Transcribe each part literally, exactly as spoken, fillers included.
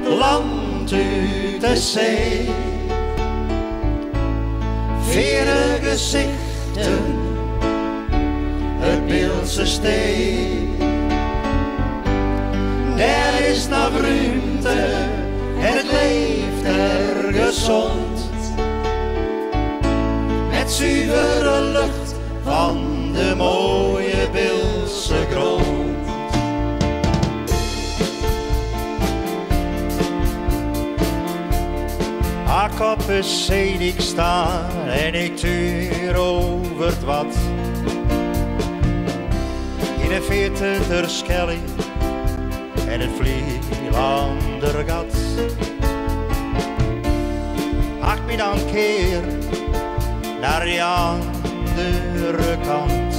land uit de zee. Vele gezichten, het Beeldse Stee. Er is nog ruimte en het leeft er gezond. Met zuivere lucht van de mooie Beeldse grond. Ak op een zee ik sta en ik tuur over het wat. In een veerte ter Skelly en het Vlielander gat. Ak me dan keer naar die andere kant.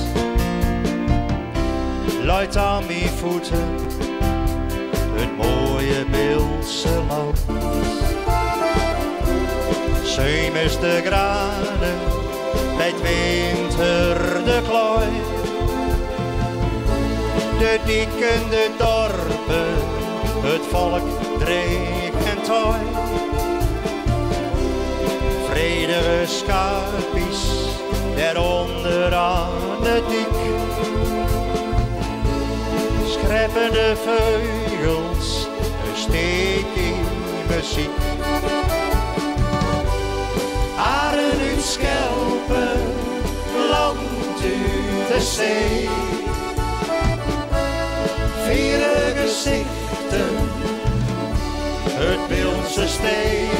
Luid aan mijn voeten het mooie Beeldse land. Zomers de granen, bij het winter de klooi. De dikken, de dorpen, het volk dreef en tooi. Vredige schapies, daaronder aan de dik. Schreppende vleugels, een steek in muziek. Aren uit Schelpen, land uit de zee. Vele gezichten, het Beeldse Stee.